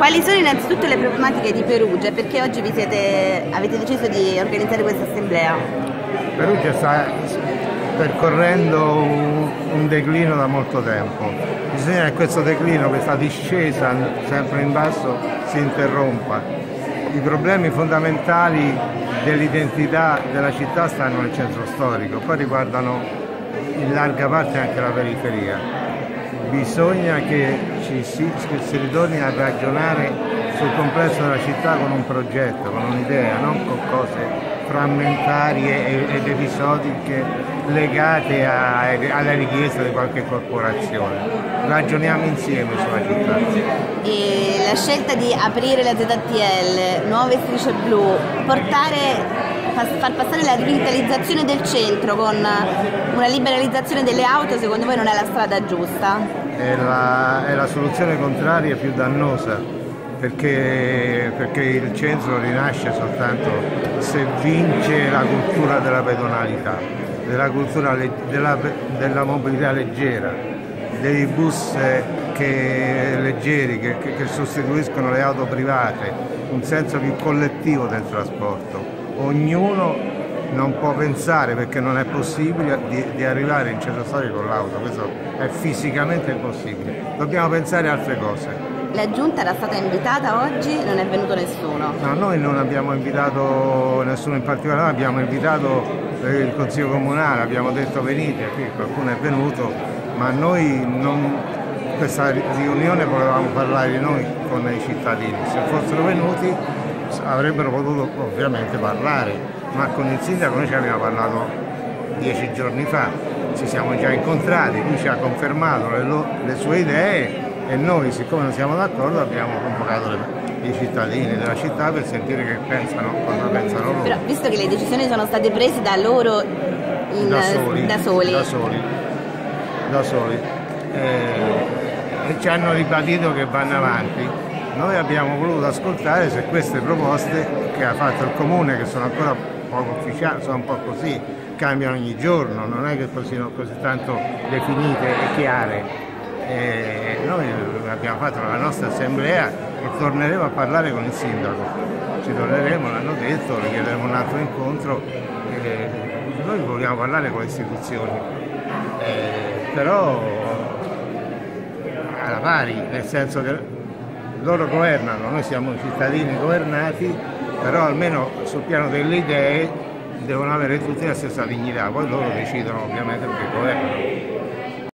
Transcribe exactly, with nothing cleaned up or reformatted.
Quali sono innanzitutto le problematiche di Perugia? Perché oggi vi siete, avete deciso di organizzare questa assemblea? Perugia sta percorrendo un, un declino da molto tempo. Bisogna che questo declino, questa discesa sempre in basso, si interrompa. I problemi fondamentali dell'identità della città stanno nel centro storico, poi riguardano in larga parte anche la periferia. Bisogna che ci si, che si ritorni a ragionare sul complesso della città con un progetto, con un'idea, non con cose frammentarie ed episodiche legate a, alle richieste di qualche corporazione. Ragioniamo insieme sulla città. E la scelta di aprire la Z T L, nuove strisce blu, portare far passare la rivitalizzazione del centro con una liberalizzazione delle auto, secondo voi non è la strada giusta? È la, è la soluzione contraria, più dannosa, perché, perché il centro rinasce soltanto se vince la cultura della pedonalità, della cultura della, della mobilità leggera, dei bus che, leggeri che, che, che sostituiscono le auto private, un senso più collettivo del trasporto. Ognuno non può pensare, perché non è possibile, di, di arrivare in centro storico con l'auto, questo è fisicamente impossibile. Dobbiamo pensare a altre cose. La giunta era stata invitata oggi, non è venuto nessuno? No, noi non abbiamo invitato nessuno in particolare, abbiamo invitato il Consiglio Comunale, abbiamo detto venite, qui qualcuno è venuto, ma noi non, questa riunione volevamo parlare noi con i cittadini, se fossero venuti avrebbero potuto ovviamente parlare, ma con il sindaco noi ci abbiamo parlato dieci giorni fa, ci siamo già incontrati, lui ci ha confermato le, le sue idee e noi, siccome non siamo d'accordo, abbiamo convocato le, i cittadini della città per sentire che pensano, cosa pensano loro. Però visto che le decisioni sono state prese da loro in, da, soli, da soli, da soli, da soli. Eh, e ci hanno ribadito che vanno avanti. Noi abbiamo voluto ascoltare se queste proposte che ha fatto il Comune, che sono ancora poco ufficiali, sono un po' così, cambiano ogni giorno, non è che siano così tanto definite e chiare. E noi abbiamo fatto la nostra assemblea e torneremo a parlare con il sindaco. Ci torneremo, l'hanno detto, le chiederemo un altro incontro. E noi vogliamo parlare con le istituzioni, e però alla pari, nel senso che loro governano, noi siamo cittadini governati, però almeno sul piano delle idee devono avere tutti la stessa dignità, poi loro decidono ovviamente perché governano.